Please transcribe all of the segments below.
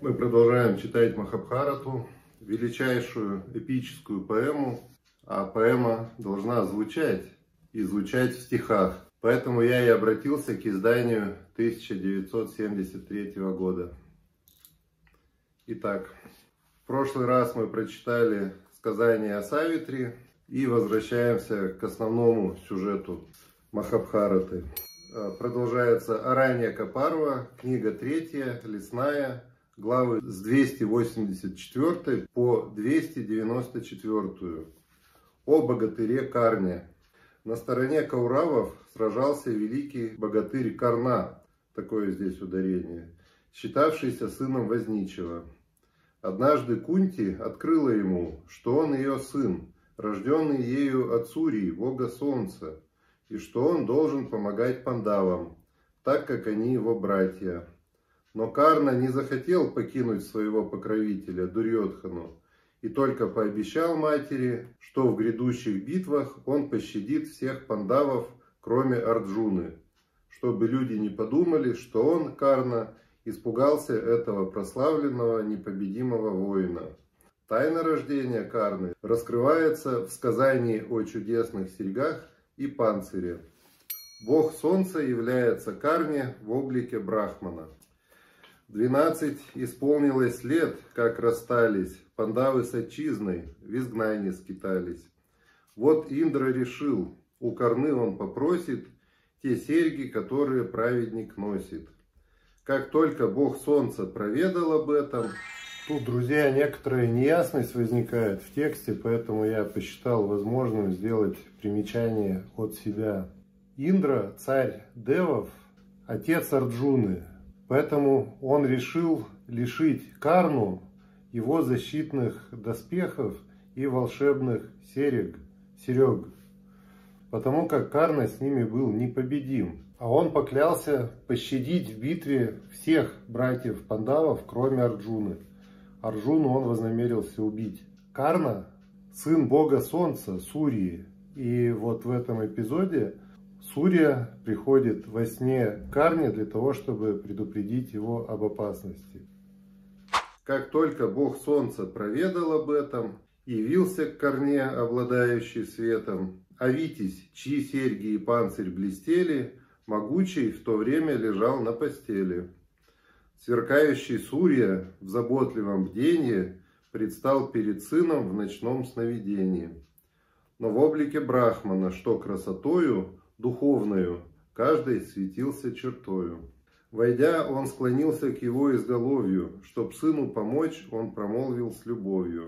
Мы продолжаем читать Махабхарату, величайшую эпическую поэму, а поэма должна звучать и звучать в стихах. Поэтому я и обратился к изданию 1973 года. Итак, в прошлый раз мы прочитали сказание о Савитри и возвращаемся к основному сюжету Махабхараты. Продолжается Араньяка-парва, книга 3, лесная, главы с 284 по 294. О богатыре Карне. На стороне кауравов сражался великий богатырь Карна, такое здесь ударение, считавшийся сыном возничего. Однажды Кунти открыла ему, что он ее сын, рожденный ею от Сурии, бога солнца, и что он должен помогать пандавам, так как они его братья. Но Карна не захотел покинуть своего покровителя Дурьодхану и только пообещал матери, что в грядущих битвах он пощадит всех пандавов, кроме Арджуны, чтобы люди не подумали, что он, Карна, испугался этого прославленного непобедимого воина. Тайна рождения Карны раскрывается в сказании о чудесных серьгах и панцире. Бог солнца является Карне в облике Брахмана. 12 исполнилось лет, как расстались пандавы с отчизной, в изгнании скитались. Вот Индра решил, у Карны он попросит те серьги, которые праведник носит. Как только Бог солнца проведал об этом... Тут, друзья, некоторая неясность возникает в тексте, поэтому я посчитал возможным сделать примечание от себя. Индра, царь девов, отец Арджуны. Поэтому он решил лишить Карну его защитных доспехов и волшебных серег, потому как Карна с ними был непобедим. А он поклялся пощадить в битве всех братьев пандавов, кроме Арджуны. Арджуну он вознамерился убить. Карна – сын бога солнца, Сурьи. И вот в этом эпизоде Сурья приходит во сне к Карне для того, чтобы предупредить его об опасности. Как только бог солнца проведал об этом, явился к Карне, обладающий светом, а Витязь, чьи серьги и панцирь блестели, могучий в то время лежал на постели. Сверкающий Сурья в заботливом бдении предстал перед сыном в ночном сновидении. Но в облике Брахмана, что красотою духовною, каждый светился чертою. Войдя, он склонился к его изголовью, чтоб сыну помочь, он промолвил с любовью.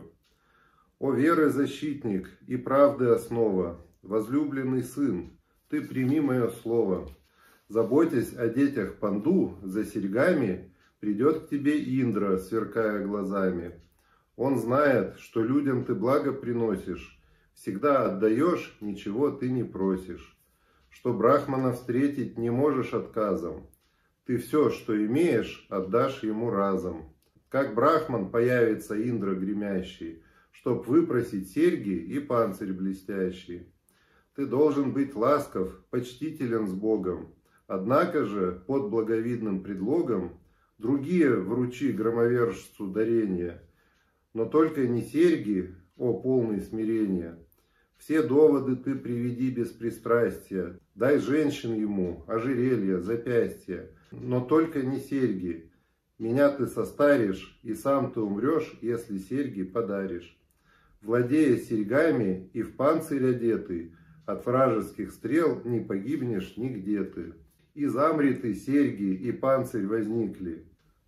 «О веры защитник и правды основа, возлюбленный сын, ты прими мое слово. Заботясь о детях Панду, за серьгами придет к тебе Индра, сверкая глазами. Он знает, что людям ты благо приносишь, всегда отдаешь, ничего ты не просишь. Что Брахмана встретить не можешь отказом, ты все, что имеешь, отдашь ему разом. Как Брахман появится Индра гремящий, чтоб выпросить серьги и панцирь блестящий. Ты должен быть ласков, почтителен с Богом, однако же под благовидным предлогом другие вручи громовержцу дарения, но только не серьги, о полное смирение. Все доводы ты приведи без пристрастия, дай женщин ему, ожерелья, запястья, но только не серьги. Меня ты состаришь, и сам ты умрешь, если серьги подаришь. Владея серьгами и в панцирь одетый, от вражеских стрел не погибнешь нигде ты. Из Амриты серьги и панцирь возникли.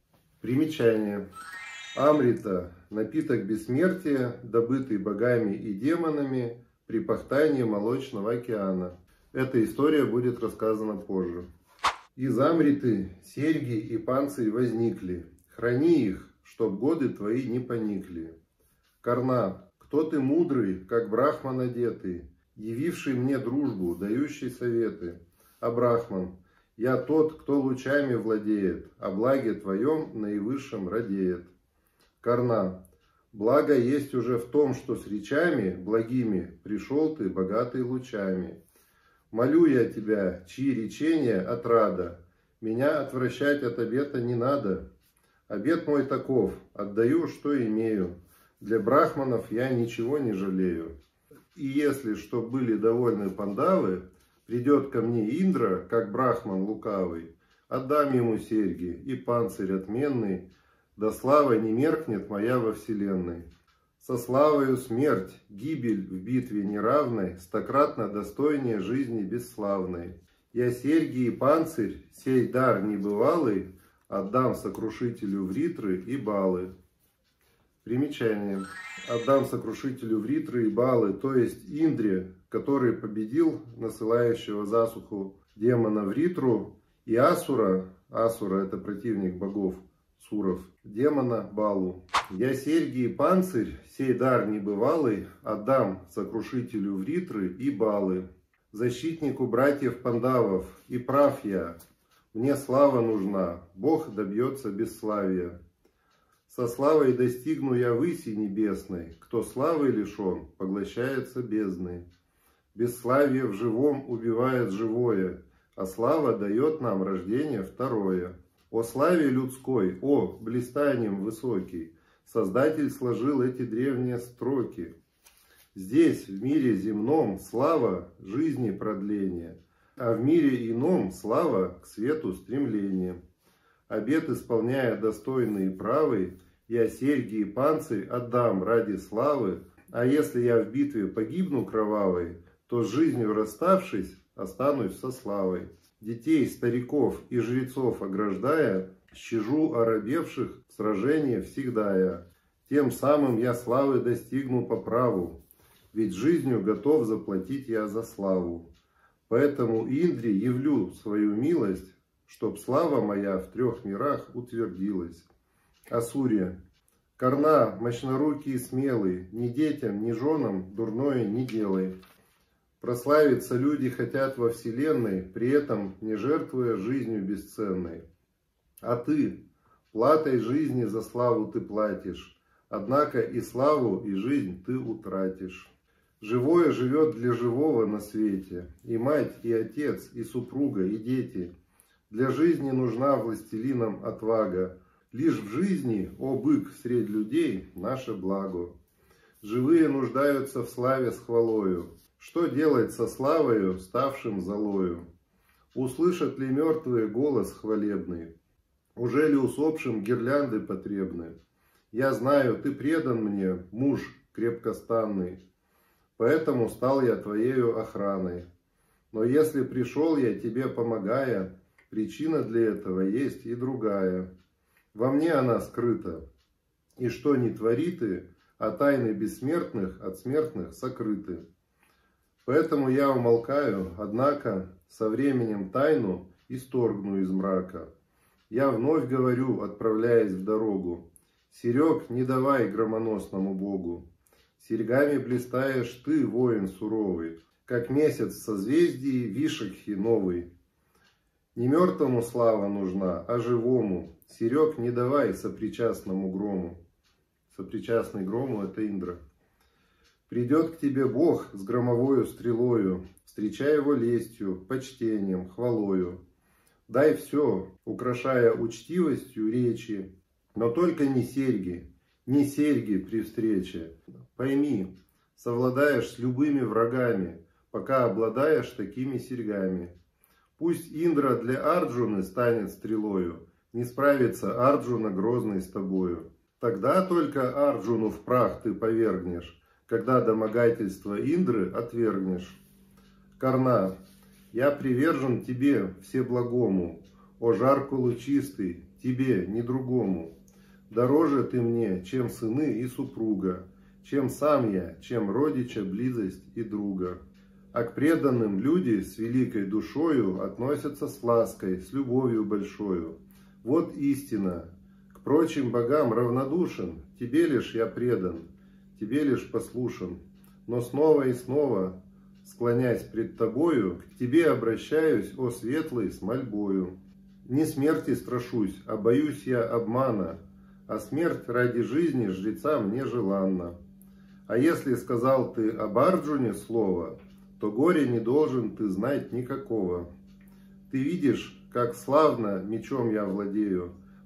Примечание. Амрита – напиток бессмертия, добытый богами и демонами при пахтании молочного океана. Эта история будет рассказана позже. Из Амриты серьги и панцирь возникли. Храни их, чтоб годы твои не поникли. Карна, кто ты мудрый, как Брахман одетый, явивший мне дружбу, дающий советы. А Брахман, я тот, кто лучами владеет, о благе твоем наивысшем радеет. Карна, благо есть уже в том, что с речами благими пришел ты, богатый лучами. Молю я тебя, чьи речения отрада, меня отвращать от обета не надо. Обет мой таков, отдаю, что имею. Для брахманов я ничего не жалею. И если, чтоб были довольны пандавы, придет ко мне Индра, как брахман лукавый, отдам ему серьги и панцирь отменный, да слава не меркнет моя во вселенной. Со славою смерть, гибель в битве неравной, стократно достойнее жизни бесславной. Я серьги и панцирь, сей дар небывалый, отдам сокрушителю Вритры и Балы. Примечание. Отдам сокрушителю Вритры и Балы, то есть Индре, который победил насылающего засуху демона Вритру, и Асура, Асура это противник богов, суров, демона Балу. Я серьги и панцирь, сей дар небывалый, отдам сокрушителю Вритры и Балы, защитнику братьев пандавов, и прав я, мне слава нужна, Бог добьется бесславия. Со славой достигну я выси небесной, кто славы лишен, поглощается бездной. Бесславие в живом убивает живое, а слава дает нам рождение второе. О славе людской, о блистанием высокий, Создатель сложил эти древние строки. Здесь, в мире земном, слава жизни продление, а в мире ином слава к свету стремление. Обет исполняя достойный и правый, я серьги и панцирь отдам ради славы, а если я в битве погибну кровавой, то с жизнью расставшись, останусь со славой. Детей, стариков и жрецов ограждая, щажу оробевших в сражении всегда я. Тем самым я славы достигну по праву, ведь жизнью готов заплатить я за славу. Поэтому Индре явлю свою милость, чтоб слава моя в 3 мирах утвердилась. Асурия. Карна, мощнорукий и смелый, ни детям, ни женам дурное не делай. Прославиться люди хотят во вселенной, при этом не жертвуя жизнью бесценной. А ты, платой жизни за славу ты платишь, однако и славу, и жизнь ты утратишь. Живое живет для живого на свете, и мать, и отец, и супруга, и дети. Для жизни нужна властелинам отвага. Лишь в жизни, о бык средь людей, наше благо. Живые нуждаются в славе с хвалою. Что делать со славою, ставшим золою? Услышат ли мертвые голос хвалебный? Уже ли усопшим гирлянды потребны? Я знаю, ты предан мне, муж крепкостанный, поэтому стал я твоею охраной. Но если пришел я тебе помогая, причина для этого есть и другая. Во мне она скрыта, и что ни твори ты, а тайны бессмертных от смертных сокрыты. Поэтому я умолкаю, однако со временем тайну исторгну из мрака. Я вновь говорю, отправляясь в дорогу: серег не давай громоносному богу. Серьгами блистаешь ты, воин суровый, как месяц в созвездии Вишакхи новый. Не мертвому слава нужна, а живому. Серег не давай сопричастному грому. Сопричастный грому — это Индра. Придет к тебе Бог с громовою стрелою, встречай его лестью, почтением, хвалою. Дай все, украшая учтивостью речи, но только не серьги при встрече. Пойми, совладаешь с любыми врагами, пока обладаешь такими серьгами. Пусть Индра для Арджуны станет стрелою, не справится Арджуна грозный с тобою. Тогда только Арджуну в прах ты повергнешь, когда домогательство Индры отвергнешь. Карна, я привержен тебе всеблагому, о жарко лучистый, тебе, не другому. Дороже ты мне, чем сыны и супруга, чем сам я, чем родича близость и друга. А к преданным люди с великой душою относятся с лаской, с любовью большою. Вот истина. К прочим богам равнодушен, тебе лишь я предан, тебе лишь послушен. Но снова и снова, склонясь пред тобою, к тебе обращаюсь, о светлый, с мольбою. Не смерти страшусь, а боюсь я обмана, а смерть ради жизни жрецам нежеланна. А если сказал ты об Арджуне слово, то горя не должен ты знать никакого. Ты видишь, как славно мечом я владею,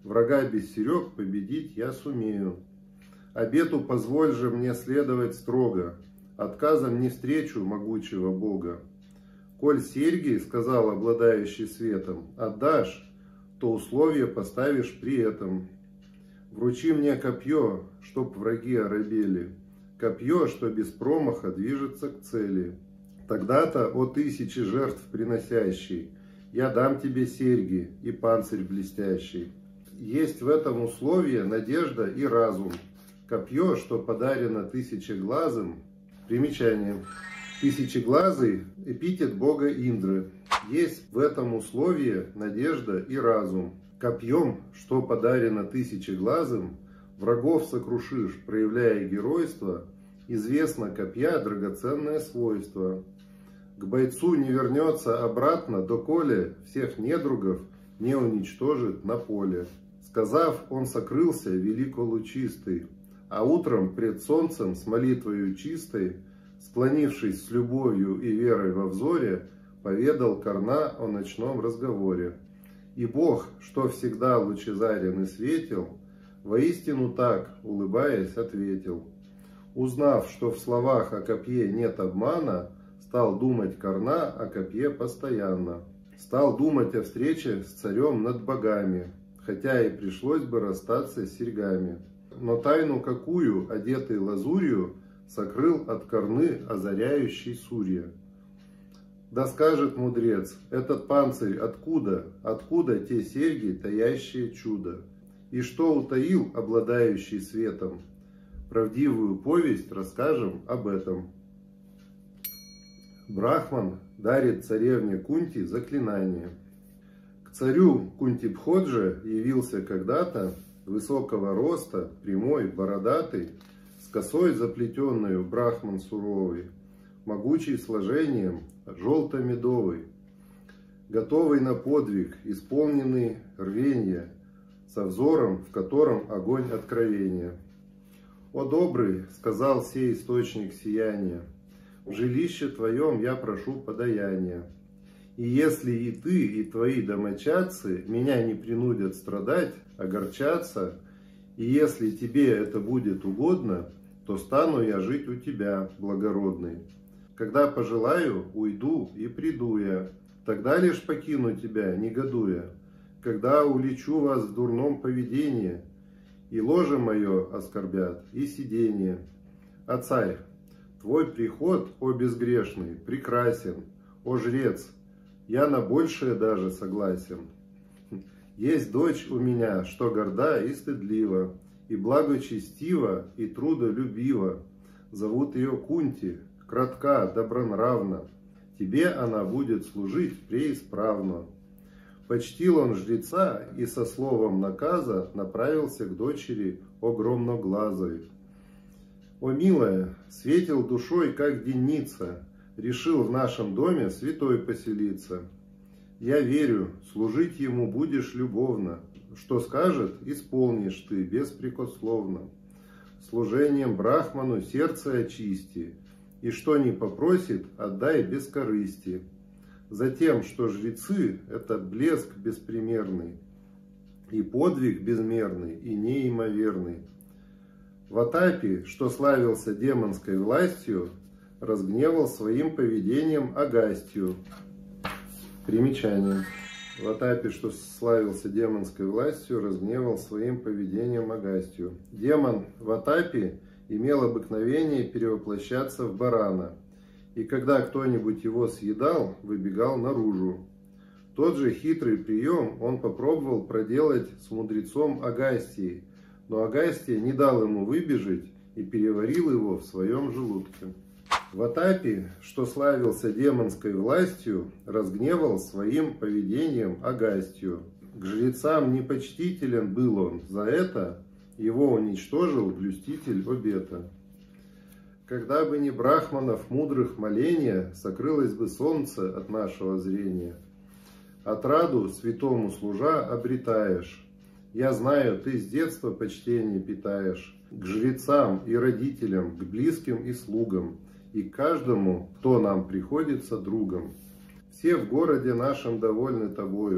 врага бессерёг победить я сумею. Обету позволь же мне следовать строго, отказом не встречу могучего Бога. Коль серьги, сказал обладающий светом, отдашь, то условия поставишь при этом. Вручи мне копье, чтоб враги оробели, копье, что без промаха движется к цели. Тогда-то, о тысячи жертв приносящий, я дам тебе серьги и панцирь блестящий. Есть в этом условие надежда и разум. Копье, что подарено тысячеглазым. Примечание. Тысячеглазый – эпитет бога Индры. Есть в этом условии надежда и разум. Копьем, что подарено тысячеглазым, врагов сокрушишь, проявляя геройство. Известно копья драгоценное свойство. К бойцу не вернется обратно, доколе всех недругов не уничтожит на поле. Сказав, он сокрылся велико лучистый, а утром пред солнцем с молитвою чистой, склонившись с любовью и верой во взоре, поведал Карна о ночном разговоре. И Бог, что всегда лучезарен и светел, воистину так, улыбаясь, ответил. Узнав, что в словах о копье нет обмана, стал думать Карна о копье постоянно. Стал думать о встрече с царем над богами, хотя и пришлось бы расстаться с серьгами. Но тайну какую, одетый лазурью, сокрыл от Карны озаряющий Сурья. Да скажет мудрец, этот панцирь откуда, откуда те серьги, таящие чудо? И что утаил обладающий светом? Правдивую повесть расскажем об этом. Брахман дарит царевне Кунти заклинание. К царю Кунтибходже явился когда-то высокого роста, прямой, бородатый, с косой заплетенную брахман суровый, могучий сложением, желто-медовый, готовый на подвиг, исполненный рвенья, со взором, в котором огонь откровения. «О добрый, — сказал сей источник сияния, — в жилище твоем я прошу подаяния. И если и ты, и твои домочадцы меня не принудят страдать, огорчаться, и если тебе это будет угодно, то стану я жить у тебя, благородный. Когда пожелаю, уйду и приду я, тогда лишь покину тебя, негодуя. Когда улечу вас в дурном поведении, и ложе мое оскорбят, и сиденье. А царь, твой приход, о безгрешный, прекрасен, о жрец, я на большее даже согласен. Есть дочь у меня, что горда и стыдлива, и благочестива, и трудолюбива. Зовут ее Кунти, кратка, добронравна. Тебе она будет служить преисправно. Почтил он жреца и со словом наказа направился к дочери огромноглазой. О, милая, светил душой, как денница, решил в нашем доме святой поселиться. Я верю, служить ему будешь любовно, что скажет, исполнишь ты беспрекословно. Служением Брахману сердце очисти, и что ни попросит, отдай без корысти. Затем, что жрецы – это блеск беспримерный, и подвиг безмерный, и неимоверный. Ватапи, что славился демонской властью, разгневал своим поведением Агастью. Примечание. Ватапи, что славился демонской властью, разгневал своим поведением Агастью. Демон Ватапи имел обыкновение перевоплощаться в барана, и когда кто-нибудь его съедал, выбегал наружу. Тот же хитрый прием он попробовал проделать с мудрецом Агастией, но Агастия не дал ему выбежать и переварил его в своем желудке. Ватапи, что славился демонской властью, разгневал своим поведением Агастию. К жрецам непочтителен был он, за это его уничтожил блюститель обета. Когда бы не брахманов мудрых моления, сокрылось бы солнце от нашего зрения. Отраду святому служа обретаешь. Я знаю, ты с детства почтение питаешь к жрецам и родителям, к близким и слугам, и к каждому, кто нам приходится другом. Все в городе нашем довольны тобою,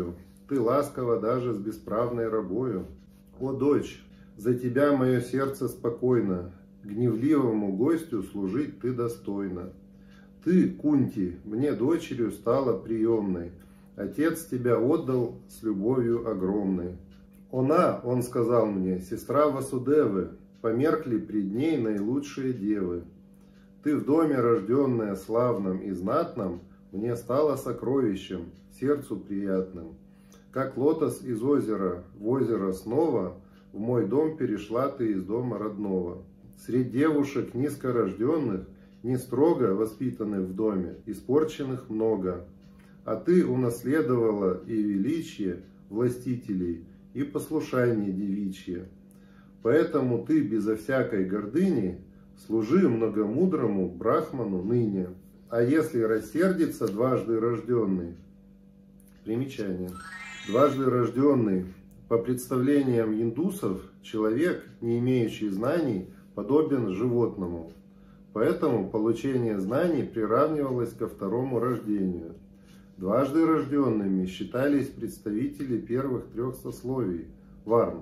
ты ласкова даже с бесправной рабою. О, дочь, за тебя мое сердце спокойно, гневливому гостю служить ты достойна. Ты, Кунти, мне дочерью стала приемной, отец тебя отдал с любовью огромной. Она, он сказал мне, сестра Васудевы, померкли пред ней наилучшие девы. Ты в доме, рожденная славном и знатном, мне стала сокровищем, сердцу приятным. Как лотос из озера в озеро снова, в мой дом перешла ты из дома родного. Средь девушек низкорожденных, не строго воспитанных в доме, испорченных много. А ты унаследовала и величие властителей, и послушание девичье. Поэтому ты безо всякой гордыни служи многомудрому брахману ныне. А если рассердится дважды рожденный? Примечание. Дважды рожденный, по представлениям индусов, человек, не имеющий знаний, подобен животному. Поэтому получение знаний приравнивалось ко второму рождению. Дважды рожденными считались представители первых трех сословий – варн.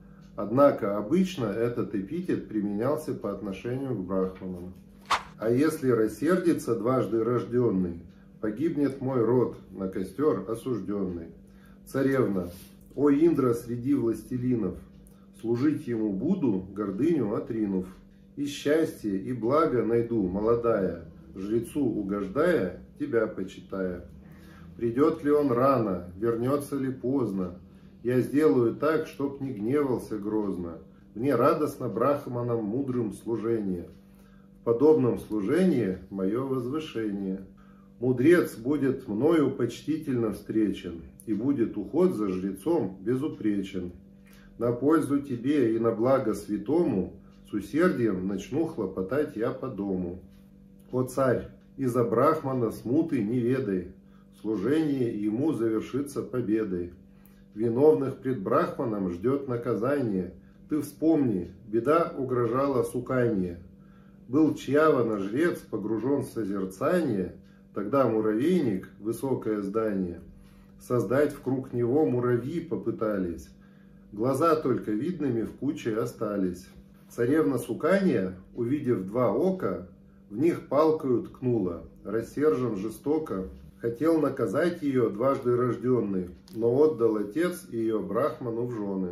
Однако обычно этот эпитет применялся по отношению к брахманам. А если рассердится дважды рожденный, погибнет мой род, на костер осужденный. Царевна, о Индра среди властелинов, служить ему буду, гордыню отринув. И счастье, и благо найду, молодая, жрецу угождая, тебя почитая. Придет ли он рано, вернется ли поздно, я сделаю так, чтоб не гневался грозно. Мне радостно брахманам мудрым служение. В подобном служении мое возвышение. Мудрец будет мною почтительно встречен, и будет уход за жрецом безупречен. На пользу тебе и на благо святому с усердием начну хлопотать я по дому. О царь, из-за брахмана смуты не ведай, служение ему завершится победой. Виновных пред брахманом ждет наказание. Ты вспомни, беда угрожала Суканье. Был Чьявана жрец погружен в созерцание, тогда муравейник, высокое здание, создать вкруг него муравьи попытались. Глаза только видными в куче остались. Царевна Суканья, увидев два ока, в них палкою ткнула, рассержен жестоко. Хотел наказать ее дважды рожденный, но отдал отец ее брахману в жены.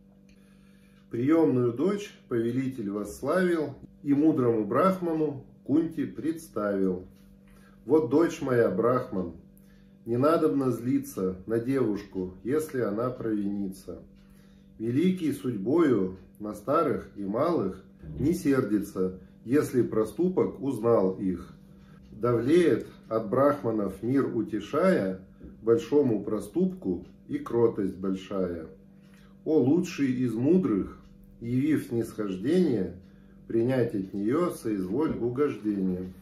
Приемную дочь повелитель восславил и мудрому брахману Кунти представил. Вот дочь моя, брахман, не надобно злиться на девушку, если она провинится. Великий судьбою на старых и малых не сердится, если проступок узнал их. Давлеет от брахманов мир утешая, большому проступку и кротость большая. О лучший из мудрых, явив снисхождение, принять от нее соизволь угождение.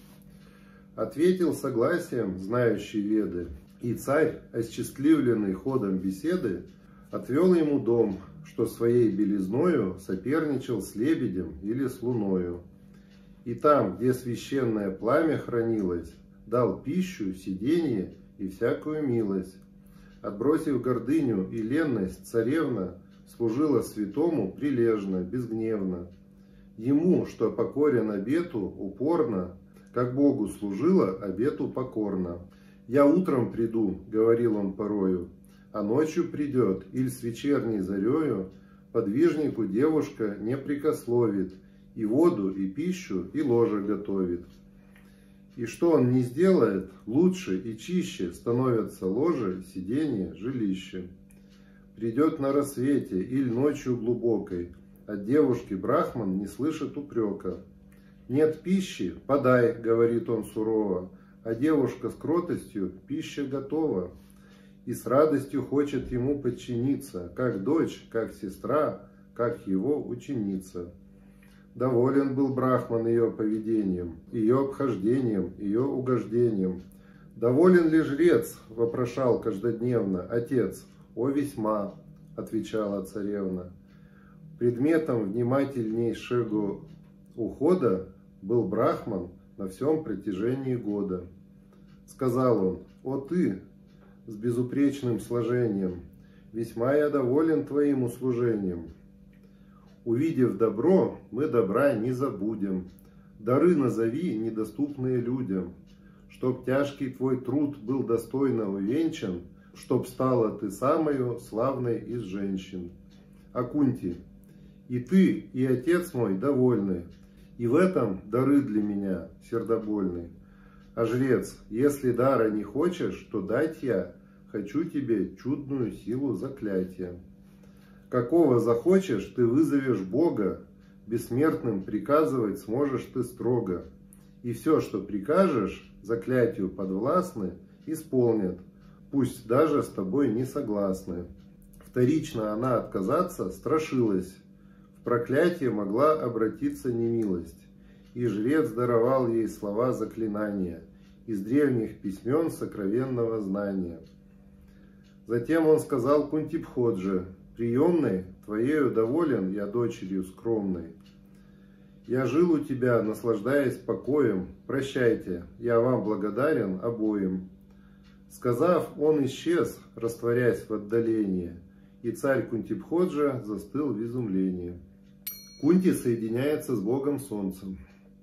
Ответил согласием знающий Веды, и царь, осчастливленный ходом беседы, отвел ему дом, что своей белизною соперничал с лебедем или с луною. И там, где священное пламя хранилось, дал пищу, сиденье и всякую милость. Отбросив гордыню и ленность, царевна служила святому прилежно, безгневно. Ему, что покорен обету, упорно, как Богу служила, обету покорно. «Я утром приду», — говорил он порою, «а ночью придет, иль с вечерней зарею, подвижнику девушка не прикословит, и воду, и пищу, и ложе готовит. И что он не сделает, лучше и чище становятся ложе, сиденье, жилище. Придет на рассвете или ночью глубокой, от девушки брахман не слышит упрека. Нет пищи, подай, говорит он сурово, а девушка с кротостью, пища готова. И с радостью хочет ему подчиниться, как дочь, как сестра, как его ученица. Доволен был брахман ее поведением, ее обхождением, ее угождением. «Доволен ли жрец?» – вопрошал каждодневно отец. «О, весьма!» – отвечала царевна. Предметом внимательнейшего ухода был брахман на всем протяжении года. Сказал он: «О ты, с безупречным сложением. Весьма я доволен твоим услужением. Увидев добро, мы добра не забудем. Дары назови, недоступные людям. Чтоб тяжкий твой труд был достойно увенчан, чтоб стала ты самою славной из женщин. Акунти, и ты, и отец мой довольны, и в этом дары для меня сердобольны. А жрец, если дара не хочешь, то дать я хочу тебе чудную силу заклятия. Какого захочешь, ты вызовешь Бога, бессмертным приказывать сможешь ты строго. И все, что прикажешь, заклятию подвластны, исполнят, пусть даже с тобой не согласны. Вторично она отказаться страшилась, в проклятие могла обратиться немилость. И жрец даровал ей слова заклинания из древних письмен сокровенного знания. Затем он сказал Кунтибходже: приемной, твоею доволен я дочерью скромной. Я жил у тебя, наслаждаясь покоем, прощайте, я вам благодарен обоим. Сказав, он исчез, растворясь в отдалении, и царь Кунтибходжа застыл в изумлении. Кунти соединяется с богом солнцем.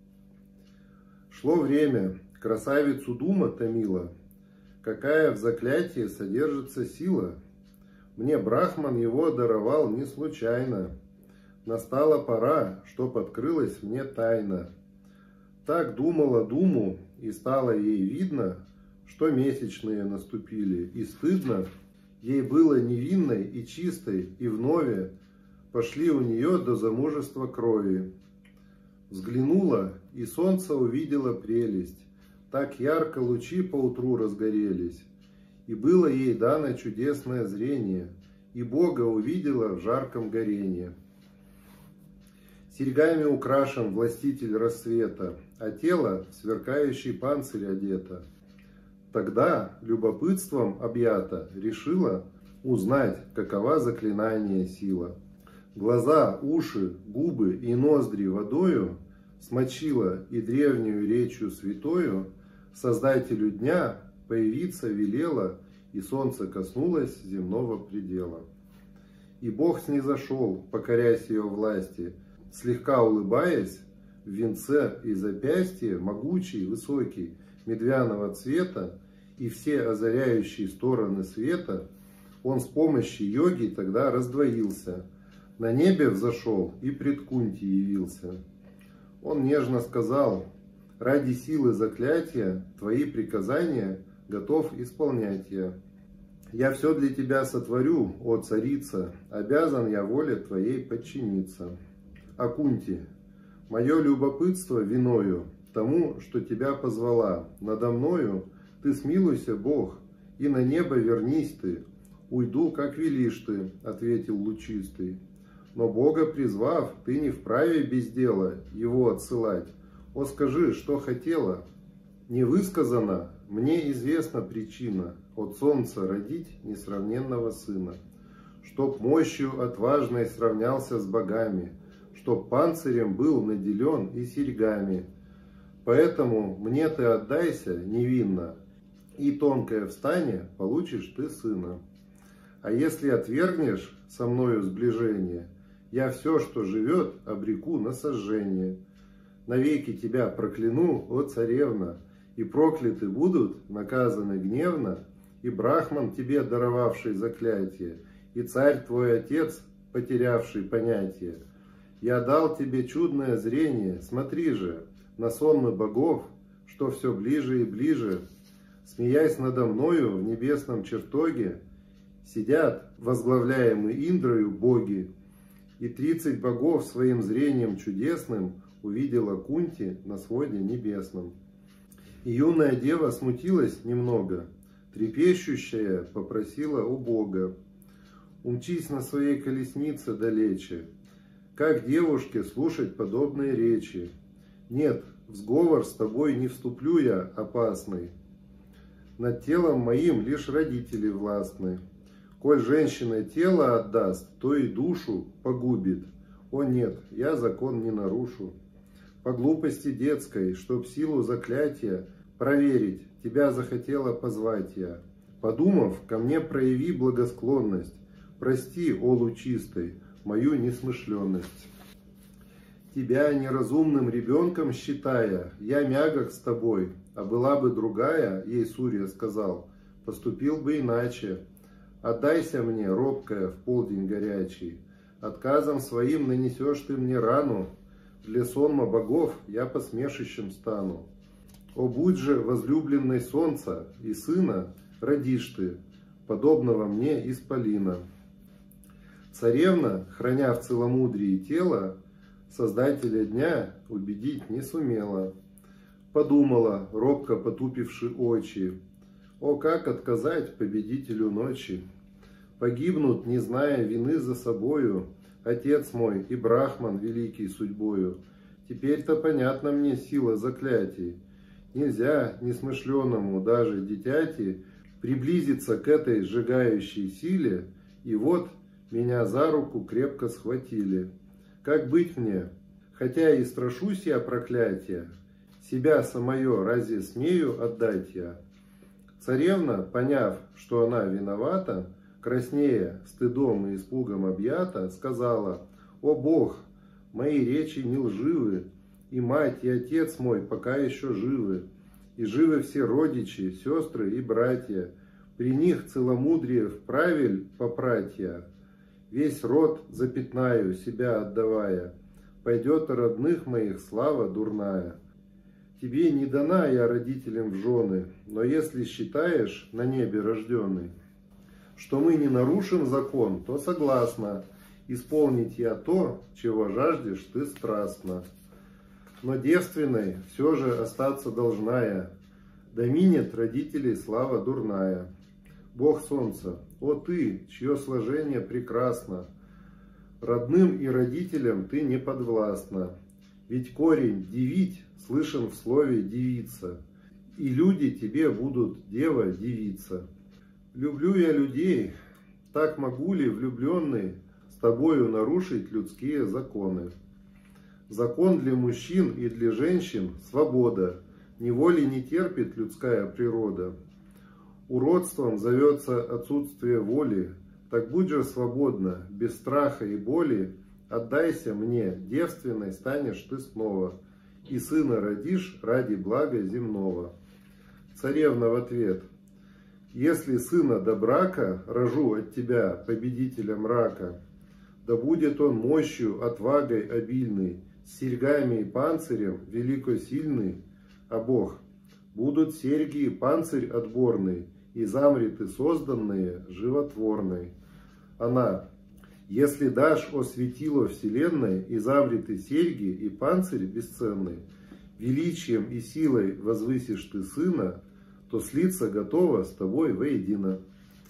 Шло время, красавицу дума томила, какая в заклятии содержится сила. Мне Брахман его даровал не случайно. Настала пора, чтоб открылась мне тайна. Так думала думу, и стало ей видно, что месячные наступили, и стыдно ей было невинной и чистой, и вновь пошли у нее до замужества крови. Взглянула, и солнце увидела прелесть, так ярко лучи поутру разгорелись. И было ей дано чудесное зрение, и Бога увидела в жарком горении. Серьгами украшен властитель рассвета, а тело в сверкающий панцирь одето. Тогда, любопытством объята, решила узнать, какова заклинание сила. Глаза, уши, губы и ноздри водою смочила и древнюю речью святою Создателю дня появиться велела, и солнце коснулось земного предела. И Бог снизошел, покорясь ее власти, слегка улыбаясь, в венце и запястье могучий, высокий, медвяного цвета, и все озаряющие стороны света, он с помощью йоги тогда раздвоился, на небе взошел и пред Кунти явился. Он нежно сказал: ради силы заклятия твои приказания готов исполнять я. Я все для тебя сотворю, о царица, обязан я воле твоей подчиниться. Акунти, мое любопытство виною тому, что тебя позвала, надо мною ты смилуйся, Бог, и на небо вернись ты. Уйду, как велишь ты, ответил лучистый. Но Бога призвав, ты не вправе без дела его отсылать. О, скажи, что хотела? Не высказана, мне известна причина от солнца родить несравненного сына, чтоб мощью отважной сравнялся с богами, чтоб панцирем был наделен и серьгами. Поэтому мне ты отдайся невинно, и тонкое встане получишь ты сына. А если отвергнешь со мною сближение, я все, что живет, обреку на сожжение. Навеки тебя прокляну, о царевна, и прокляты будут, наказаны гневно, и Брахман, тебе даровавший заклятие, и царь твой отец, потерявший понятие. Я дал тебе чудное зрение, смотри же, на сонмы богов, что все ближе и ближе, смеясь надо мною в небесном чертоге, сидят, возглавляемые Индрою, боги, и 30 богов своим зрением чудесным увидела Кунти на своде небесном. И юная дева смутилась немного, трепещущая попросила у Бога: умчись на своей колеснице далече, как девушке слушать подобные речи? Нет, в сговор с тобой не вступлю я, опасный. Над телом моим лишь родители властны. Коль женщина тело отдаст, то и душу погубит. О нет, я закон не нарушу. По глупости детской, чтоб силу заклятия проверить, тебя захотела позвать я. Подумав, ко мне прояви благосклонность, прости, о лучистой, мою несмышленность. Тебя неразумным ребенком считая, я мягок с тобой, а была бы другая, ей Сурья сказал, поступил бы иначе. Отдайся мне, робкая, в полдень горячий, отказом своим нанесешь ты мне рану, для сонма богов я посмешищем стану. О, будь же возлюбленной солнца и сына, родишь ты, подобного мне исполина. Царевна, храня в целомудрии тело, Создателя дня убедить не сумела. Подумала, робко потупивши очи, о, как отказать победителю ночи? Погибнут, не зная вины за собою, отец мой и брахман великий судьбою. Теперь-то понятна мне сила заклятий. Нельзя несмышленному даже дитяти приблизиться к этой сжигающей силе, и вот меня за руку крепко схватили. Как быть мне? Хотя и страшусь я проклятия, себя самое разве смею отдать я? Царевна, поняв, что она виновата, краснея, стыдом и испугом объята, сказала: «О Бог, мои речи не лживы, и мать, и отец мой пока еще живы, и живы все родичи, сестры и братья, при них целомудрие вправе попрать я. Весь род запятнаю, себя отдавая, пойдет о родных моих слава дурная. Тебе не дана я родителям в жены, но если считаешь, на небе рожденный, что мы не нарушим закон, то согласна исполнить я то, чего жаждешь ты страстно. Но девственной все же остаться должна я, да минет родителей слава дурная. Бог солнца, о ты, чье сложение прекрасно, родным и родителям ты не подвластна, ведь корень девить слышен в слове девица, и люди тебе будут дева девица. Люблю я людей, так могу ли, влюбленный, с тобою нарушить людские законы? Закон для мужчин и для женщин – свобода, неволи не терпит людская природа. Уродством зовется отсутствие воли, так будь же свободна, без страха и боли, отдайся мне, девственной станешь ты снова, и сына родишь ради блага земного. Царевна в ответ: если сына до брака рожу от тебя, победителя мрака, да будет он мощью, отвагой обильный, с серьгами и панцирем велико сильный, а Бог, будут серьги и панцирь отборный, и замриты созданные животворной. Она: если дашь, о светило вселенной, и замриты серьги и панцирь бесценный, величием и силой возвысишь ты сына, то слиться готова с тобой воедино.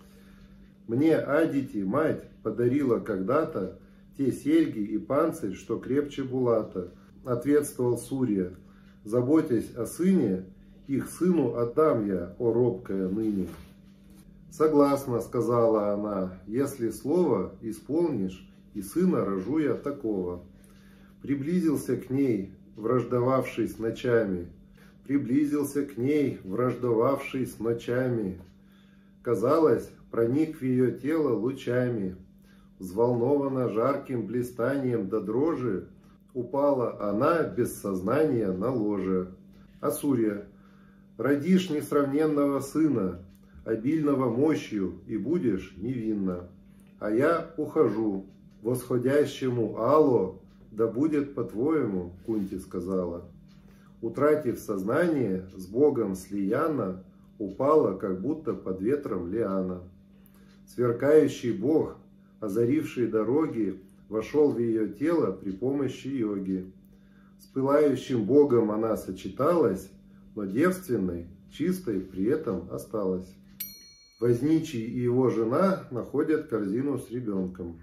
Мне Адити, мать, подарила когда-то те серьги и панцирь, что крепче булата, ответствовал Сурья. Заботясь о сыне, их сыну отдам я, о робкая ныне. Согласна, сказала она, если слово исполнишь, и сына рожу я такого. Приблизился к ней, враждовавший с ночами, приблизился к ней, враждовавший с ночами. Казалось, проник в ее тело лучами, взволнована жарким блистанием до дрожи, упала она без сознания на ложе. А Сурья: родишь несравненного сына, обильного мощью, и будешь невинна. А я ухожу, восходящему Алло, да будет по-твоему, Кунти сказала. Утратив сознание, с Богом слияна, упала, как будто под ветром лиана. Сверкающий Бог, озаривший дороги, вошел в ее тело при помощи йоги. С пылающим Богом она сочеталась, но девственной, чистой при этом осталась. Возничий и его жена находят корзину с ребенком.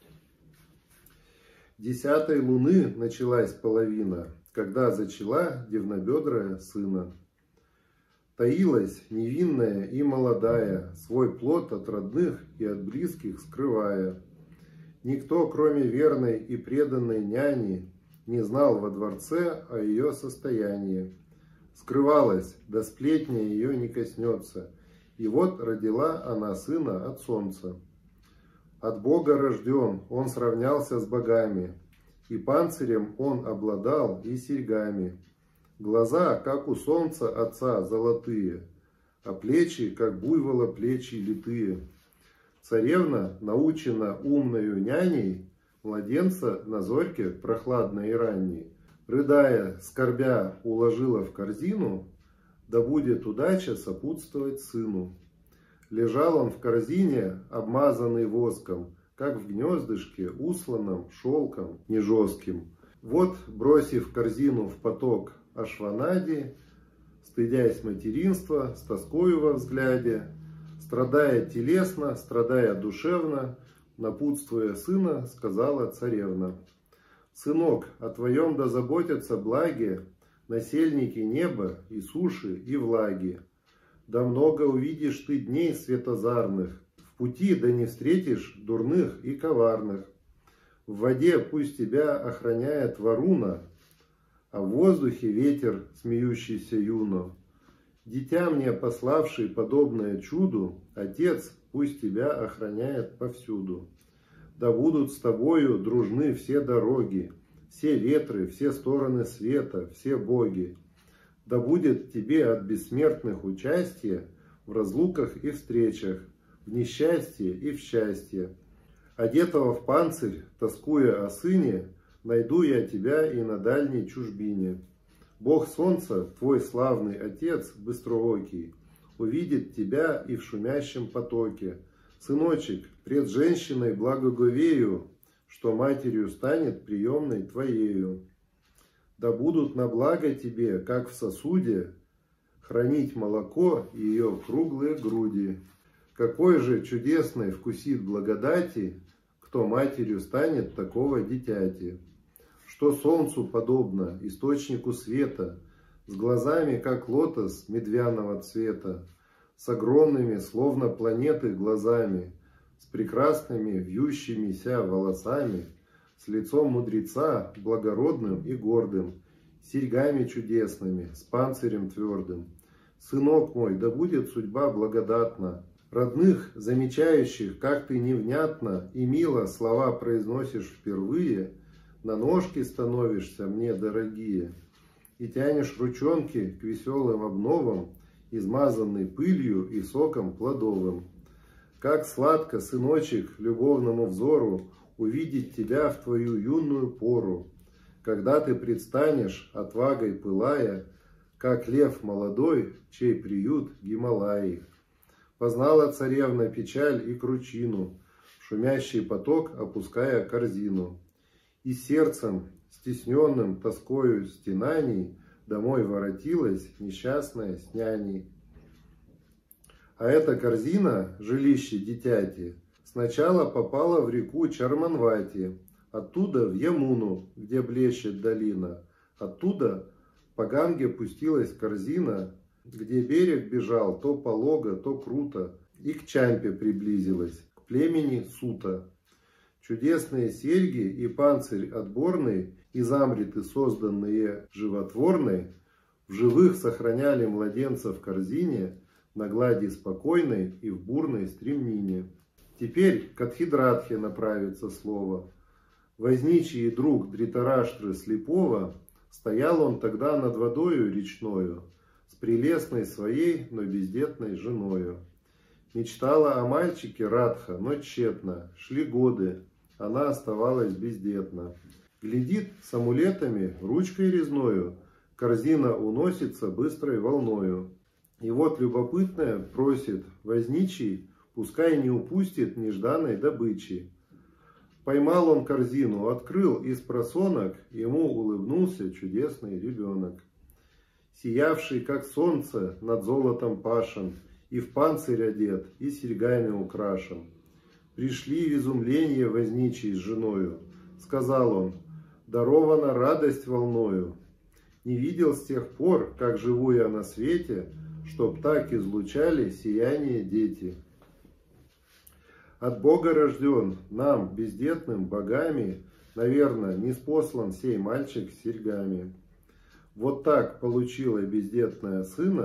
10-й луны началась половина, когда зачала девнобедрая сына. Таилась невинная и молодая, свой плод от родных и от близких скрывая. Никто, кроме верной и преданной няни, не знал во дворце о ее состоянии. Скрывалась, да сплетня ее не коснется, И вот родила она сына от солнца. От Бога рожден, он сравнялся с богами, и панцирем он обладал, и серьгами. Глаза, как у солнца отца, золотые, а плечи, как буйвола плечи литые. Царевна, научена умною няней, младенца на зорьке прохладной и ранней, рыдая, скорбя, уложила в корзину, да будет удача сопутствовать сыну. Лежал он в корзине, обмазанный воском, как в гнездышке, усланном шелком нежестким. Вот, бросив корзину в поток Ашванади, стыдясь материнства, с тоскою во взгляде, страдая телесно, страдая душевно, напутствуя сына, сказала царевна: «Сынок, о твоем да заботятся благи, насельники неба и суши и влаги. Да много увидишь ты дней светозарных, в пути да не встретишь дурных и коварных. В воде пусть тебя охраняет Варуна, а в воздухе ветер, смеющийся юно. Дитя мне пославший подобное чуду, Отец пусть тебя охраняет повсюду. Да будут с тобою дружны все дороги, все ветры, все стороны света, все боги. Да будет тебе от бессмертных участие в разлуках и встречах, в несчастье и в счастье. Одетого в панцирь, тоскуя о сыне, найду я тебя и на дальней чужбине. Бог солнца, твой славный отец, быстроокий, увидит тебя и в шумящем потоке. Сыночек, пред женщиной благоговею, что матерью станет приемной твоею. Да будут на благо тебе, как в сосуде, хранить молоко и ее круглые груди. Какой же чудесной вкусит благодати, кто матерью станет такого дитяти. Что солнцу подобно, источнику света, с глазами, как лотос медвяного цвета, с огромными, словно планеты, глазами, с прекрасными вьющимися волосами, с лицом мудреца, благородным и гордым, с серьгами чудесными, с панцирем твердым. Сынок мой, да будет судьба благодатна, родных, замечающих, как ты невнятно и мило слова произносишь впервые, на ножки становишься мне дорогие, и тянешь ручонки к веселым обновам, измазанный пылью и соком плодовым. Как сладко, сыночек, любовному взору увидеть тебя в твою юную пору, когда ты предстанешь, отвагой пылая, как лев молодой, чей приют Гималаи. Познала царевна печаль и кручину, шумящий поток опуская корзину. И сердцем, стесненным тоскою стенаний, домой воротилась несчастная с няней. А эта корзина, жилище дитяти, сначала попала в реку Чарманвати, оттуда в Ямуну, где блещет долина, оттуда по Ганге пустилась корзина, где берег бежал то полого, то круто, и к Чампе приблизилась, к племени Сута. Чудесные серьги и панцирь отборный, из амриты созданные животворной, в живых сохраняли младенца в корзине, на глади спокойной и в бурной стремнине. Теперь к Адхидратхе направится слово. Возничий и друг Дритараштры слепого, стоял он тогда над водою речною, с прелестной своей, но бездетной женою. Мечтала о мальчике Радха, но тщетно, шли годы, она оставалась бездетна. Глядит с амулетами, ручкой резною, корзина уносится быстрой волною. И вот любопытная просит возничий, пускай не упустит нежданной добычи. Поймал он корзину, открыл из просонок, ему улыбнулся чудесный ребенок. Сиявший, как солнце, над золотом пашен, и в панцирь одет, и серьгами украшен. Пришли в изумление возничий с женою. Сказал он: дарована радость волною. Не видел с тех пор, как живу я на свете, чтоб так излучали сияние дети. От Бога рожден, нам, бездетным богами, наверное, ниспослан сей мальчик с серьгами. Вот так получила бездетная сына,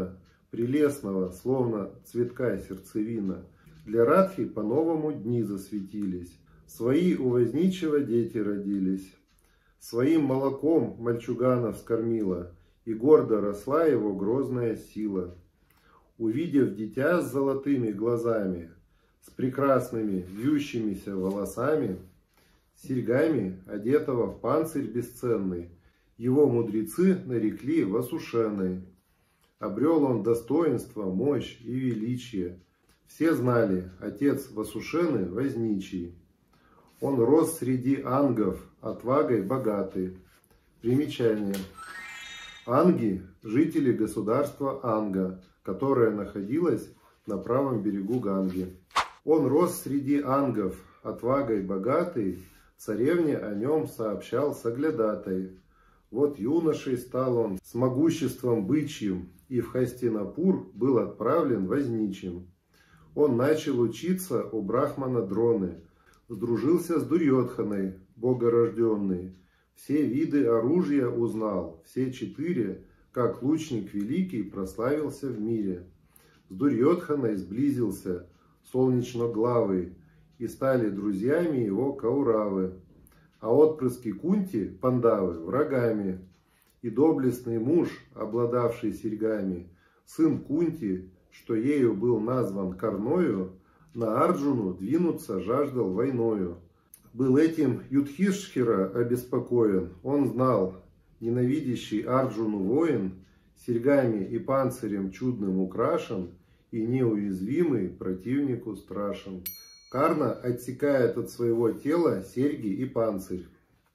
прелестного, словно цветка сердцевина. Для Радхи по-новому дни засветились, свои у возничего дети родились. Своим молоком мальчуганов скормила, и гордо росла его грозная сила. Увидев дитя с золотыми глазами, с прекрасными вьющимися волосами, серьгами, одетого в панцирь бесценный, его мудрецы нарекли Васушеной. Обрел он достоинство, мощь и величие. Все знали, отец Васушены возничий. Он рос среди ангов, отвагой богатый. Примечание. Анги – жители государства Анга, которое находилось на правом берегу Ганги. Он рос среди ангов, отвагой богатый, царевне о нем сообщал соглядатай. Вот юношей стал он с могуществом бычьим, и в Хастинапур был отправлен возничим. Он начал учиться у брахмана Дроны, сдружился с Дурьодханой, богорожденный, все виды оружия узнал, все 4, как лучник великий прославился в мире. С Дурьодханой сблизился солнечноглавый, и стали друзьями его Кауравы, а отпрыски Кунти, Пандавы, врагами. И доблестный муж, обладавший серьгами, сын Кунти, что ею был назван Карною, на Арджуну двинуться жаждал войною. Был этим Юдхиштхира обеспокоен, он знал, ненавидящий Арджуну воин, серьгами и панцирем чудным украшен, и неуязвимый противнику страшен. Карна отсекает от своего тела серьги и панцирь.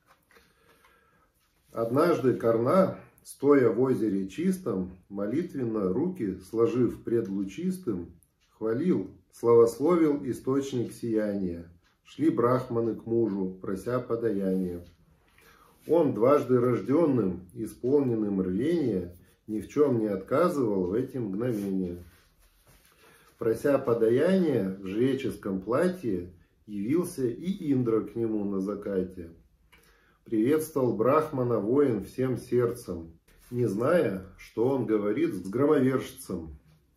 Однажды Карна, стоя в озере чистом, молитвенно руки сложив пред лучистым, хвалил, славословил источник сияния. Шли брахманы к мужу, прося подаяние. Он, дважды рожденным, исполненным рвения, ни в чем не отказывал в эти мгновения. Прося подаяние, в жреческом платье явился и Индра к нему на закате. Приветствовал брахмана воин всем сердцем, не зная, что он говорит с громовержцем.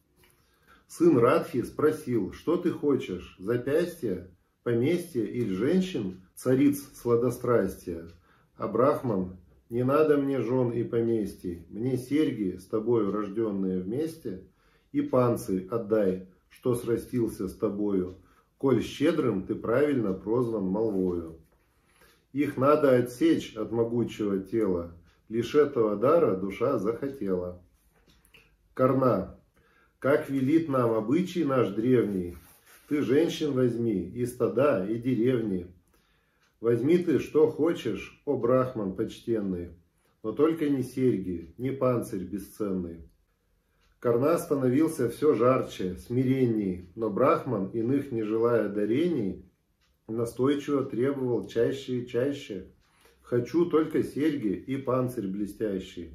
Сын Радхи спросил, что ты хочешь, запястье, поместье или женщин, цариц сладострастия? А брахман, не надо мне жен и поместий, мне серьги, с тобою рожденные вместе, и панцирь отдай, что срастился с тобою, коль щедрым ты правильно прозван молвою. Их надо отсечь от могучего тела, лишь этого дара душа захотела. Карна, как велит нам обычай наш древний, ты женщин возьми, и стада, и деревни. Возьми ты, что хочешь, о брахман почтенный, но только не серьги, не панцирь бесценный. Карна становился все жарче, смиренней, но брахман, иных не желая дарений, настойчиво требовал чаще и чаще. Хочу только серьги и панцирь блестящий.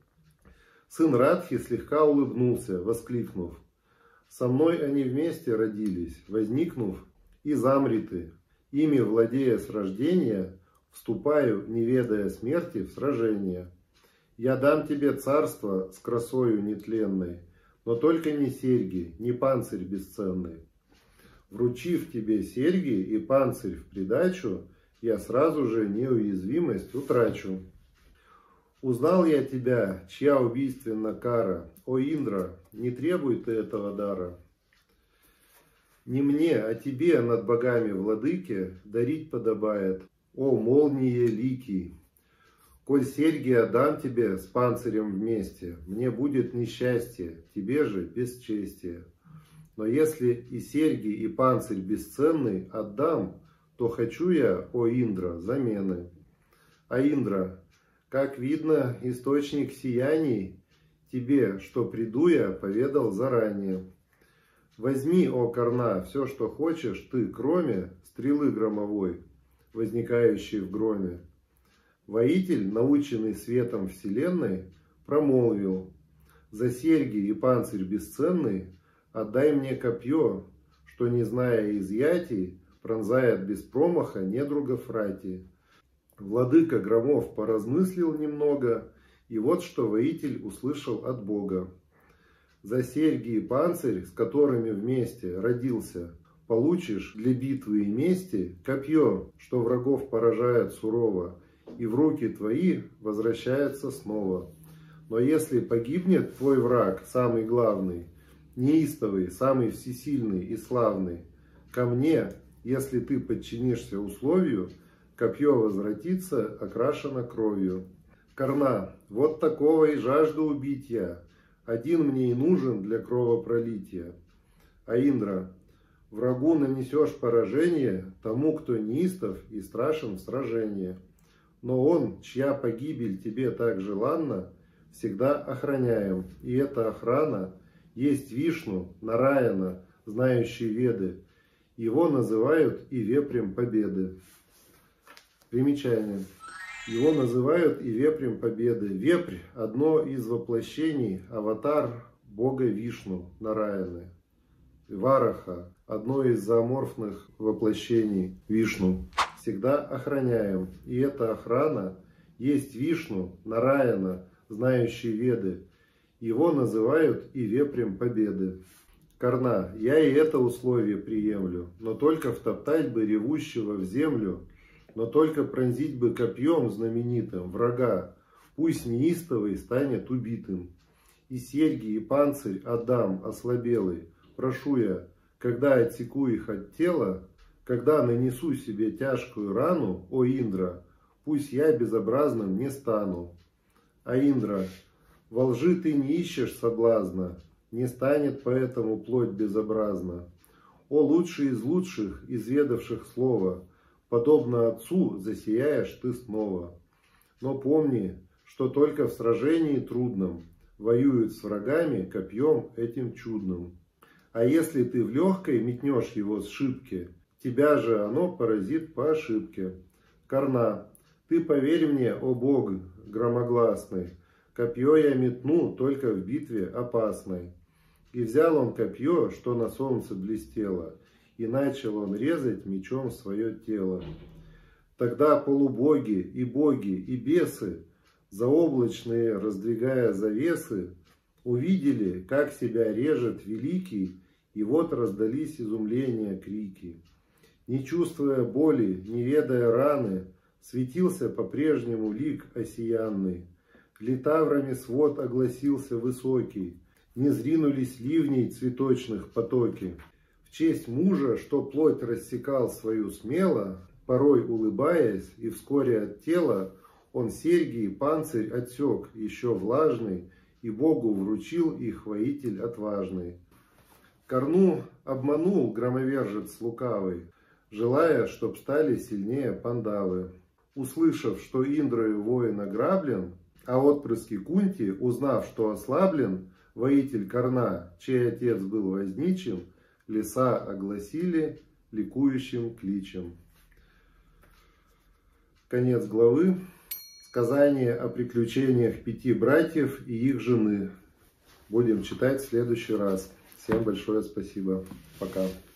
Сын Радхи слегка улыбнулся, воскликнув: со мной они вместе родились, возникнув из Амриты, ими владея с рождения, вступаю, не ведая смерти, в сражение. Я дам тебе царство с красою нетленной, но только не серьги, не панцирь бесценный. Вручив тебе серьги и панцирь в придачу, я сразу же неуязвимость утрачу. Узнал я тебя, чья убийственна кара, о Индра, не требуй ты этого дара. Не мне, а тебе над богами владыке дарить подобает, о молние ликий. Коль серьги отдам тебе с панцирем вместе, мне будет несчастье, тебе же бесчестие. Но если и серьги, и панцирь бесценный отдам, то хочу я, о Индра, замены. А Индра, как видно, источник сияний, тебе, что приду я, поведал заранее. Возьми, о Карна, все, что хочешь ты, кроме стрелы громовой, возникающей в громе. Воитель, наученный светом вселенной, промолвил: за серьги и панцирь бесценный отдай мне копье, что, не зная изъятий, пронзает без промаха недругов рати. Владыка громов поразмыслил немного, и вот что воитель услышал от Бога. За серьги и панцирь, с которыми вместе родился, получишь для битвы и мести копье, что врагов поражает сурово, и в руки твои возвращается снова. Но если погибнет твой враг, самый главный, неистовый, самый всесильный и славный, ко мне, если ты подчинишься условию, копье возвратится, окрашено кровью. Карна, вот такого и жажду убить я, один мне и нужен для кровопролития. А Индра, врагу нанесешь поражение тому, кто неистов и страшен в сражении. Но он, чья погибель тебе так желанна, всегда охраняем. И эта охрана есть Вишну, Нараяна, знающий Веды. Его называют и вепрем победы. Примечание. Его называют и вепрем победы. Вепрь – одно из воплощений, аватар бога Вишну, Нараяны. Вараха – одно из зооморфных воплощений Вишну. Всегда охраняем. И эта охрана есть Вишну, Нараяна, знающий Веды. Его называют и вепрем победы. Карна, я и это условие приемлю, но только втоптать бы ревущего в землю, но только пронзить бы копьем знаменитым врага, пусть неистовый станет убитым. И серьги, и панцирь отдам ослабелый, прошу я, когда отсеку их от тела, когда нанесу себе тяжкую рану, о Индра, пусть я безобразным не стану. А Индра, во лжи ты не ищешь соблазна, не станет поэтому плоть безобразна. О лучший из лучших, изведавших слова, подобно отцу засияешь ты снова. Но помни, что только в сражении трудном воюют с врагами копьем этим чудным. А если ты в легкой метнешь его с шибки, тебя же оно поразит по ошибке. Карна, ты поверь мне, о Бог громогласный, копье я метну только в битве опасной. И взял он копье, что на солнце блестело, и начал он резать мечом свое тело. Тогда полубоги и боги и бесы, заоблачные раздвигая завесы, увидели, как себя режет великий, и вот раздались изумления крики. Не чувствуя боли, не ведая раны, светился по-прежнему лик осиянный. Литаврами свод огласился высокий, не зринулись ливней цветочных потоки. В честь мужа, что плоть рассекал свою смело, порой улыбаясь, и вскоре от тела он серьги и панцирь отсек, еще влажный, и Богу вручил их воитель отважный. Карну обманул громовержец лукавый, желая, чтоб стали сильнее пандавы. Услышав, что Индрою воин ограблен, а отпрыски Кунти, узнав, что ослаблен, воитель Карна, чей отец был возничим, леса огласили ликующим кличем. Конец главы. Сказание о приключениях 5 братьев и их жены. Будем читать в следующий раз. Всем большое спасибо. Пока.